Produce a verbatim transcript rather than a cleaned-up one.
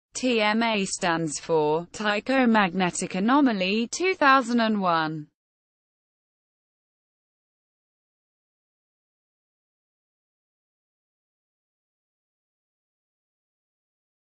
T M A stands for Tycho Magnetic Anomaly two thousand one.